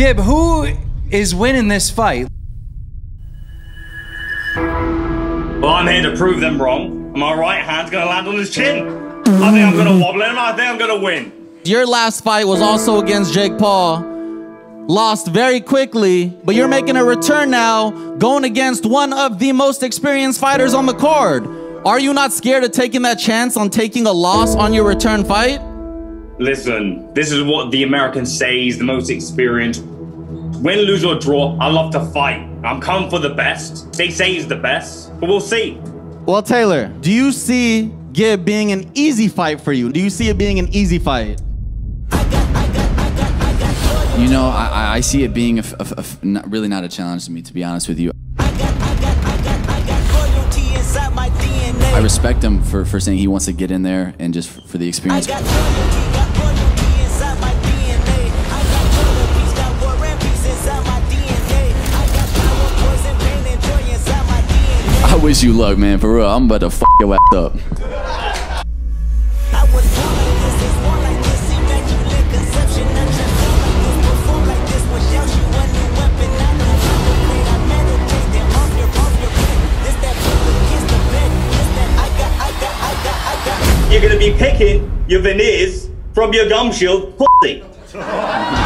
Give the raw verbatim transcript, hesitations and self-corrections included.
Gib, who is winning this fight? Well, I'm here to prove them wrong. My right hand's gonna land on his chin. I think I'm gonna wobble him. I think I'm gonna win. Your last fight was also against Jake Paul. Lost very quickly, but you're making a return now, going against one of the most experienced fighters on the card. Are you not scared of taking that chance on taking a loss on your return fight? Listen, this is what the Americans say is the most experienced. Win, lose, or draw, I love to fight. I'm coming for the best. They say he's the best, but we'll see. Well, Taylor, do you see Gib being an easy fight for you? Do you see it being an easy fight? You know, I, I see it being a, a, a, not, really not a challenge to me, to be honest with you. I respect him for, for saying he wants to get in there and just for, for the experience. I wish you luck, man, for real. I'm about to f your ass up. You're gonna be picking your veneers from your gum shield pussy.